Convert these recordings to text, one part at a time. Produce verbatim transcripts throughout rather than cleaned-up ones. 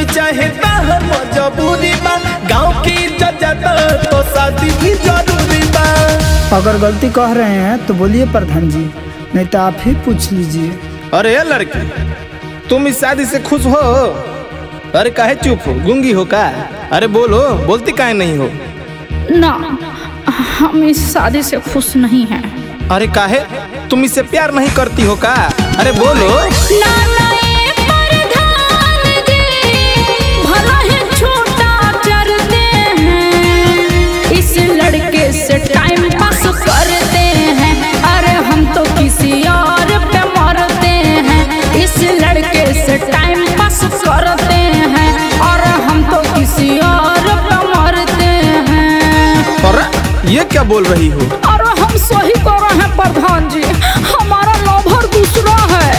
चाहे ताहर मजबूरी बा, गाँव की इज्जत तो शादी भी जरूरी बा। अगर गलती कह रहे हैं तो बोलिए प्रधान जी, नहीं तो आप ही पूछ लीजिए। अरे लड़की, तुम इस शादी से खुश हो? अरे काहे चुप हो, गूंगी हो का? अरे बोलो, बोलती काहे नहीं हो? ना, हम इस शादी से खुश नहीं हैं। अरे काहे, तुम इससे प्यार नहीं करती हो का? अरे बोलो। ना ना ये प्रधान जी, भला है छोटा चरते हैं, इस लड़के से टाइम पास करते हैं। अरे हम तो किसी और पे मरते हैं, इस लड़के से टाइम पास करते हैं, और हम तो किसी और पे मरते हैं। अरे ये क्या बोल रही हो? अरे हम सही कर रहे हैं प्रधान जी, हमारा लवर दूसरा है।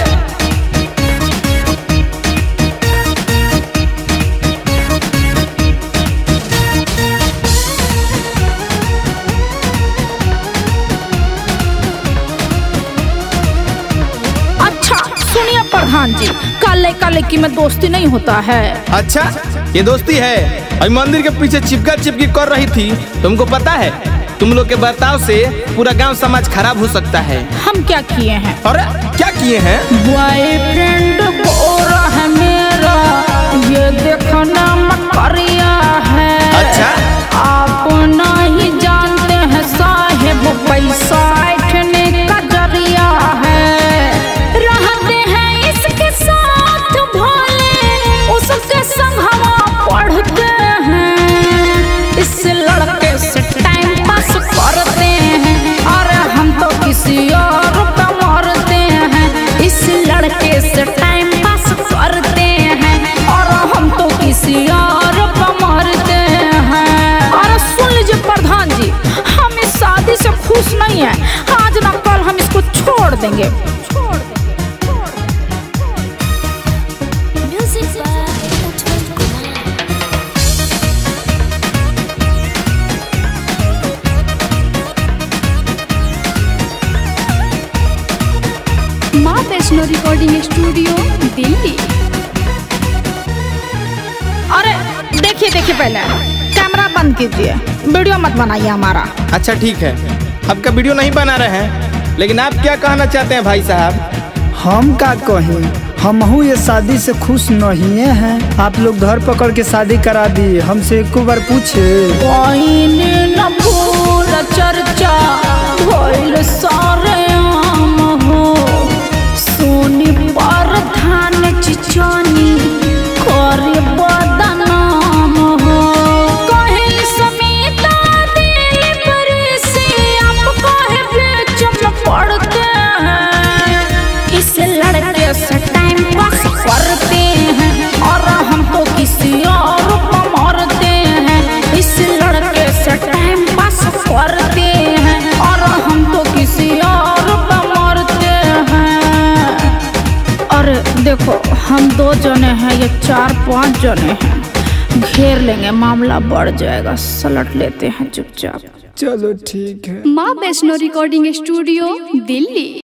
अच्छा सुनिए प्रधान जी, काले काले की में दोस्ती नहीं होता है। अच्छा ये दोस्ती है? अभी मंदिर के पीछे चिपका चिपकी कर रही थी, तुमको पता है तुम लोग के बर्ताव से पूरा गांव समाज खराब हो सकता है। हम क्या किए हैं? अरे क्या किए हैं? बॉयफ्रेंड गोरा है मेरा, ये देखना मकरिया है। अच्छा आप नहीं जानते हैं साहेब, पैसा ऐठने का जरिया है। रहते हैं इसके साथ भोले, उसके संग हवा पढ़ते हैं, इस लड़के से टाइम पास करते हैं, और हम तो किसी और पे मरते हैं, इस लड़के से टाइम पास करते हैं, और हम तो किसी और पे मरते हैं। और सुन लीजिए प्रधान जी, हम इस शादी से खुश नहीं है, आज ना कल हम इसको छोड़ देंगे। छोड़ देंगे। माँ वैष्णो रिकॉर्डिंग स्टूडियो दिल्ली। अरे देखिए देखिए, पहले कैमरा बंद कीजिए, वीडियो मत बनाइए हमारा। अच्छा ठीक है, आपका वीडियो नहीं बना रहे हैं, लेकिन आप क्या कहना चाहते हैं भाई साहब? हम का कहें, हमहू ये शादी से खुश नहीं हैं। आप लोग घर पकड़ के शादी करा दी, हमसे एक बार पूछे। न भूल चर्चा भइल सारे आम हो, सोनी प्रधान चिचानी करे बदनाम हो, कहे समीता दिलीप ऋषि आप कहे बीच में पड़ते हैं, इस लड़के से टाइम पास करते हैं, और हम तो किसी और पे मरते हैं, इस लड़के से टाइम पास करते हैं, और हम तो किसी और पे मरते हैं। अरे देखो, हम दो जने हैं, ये चार पांच जने हैं, घेर लेंगे, मामला बढ़ जाएगा, सलट लेते हैं चुपचाप। चलो ठीक है। माँ वैष्णो रिकॉर्डिंग स्टूडियो दिल्ली।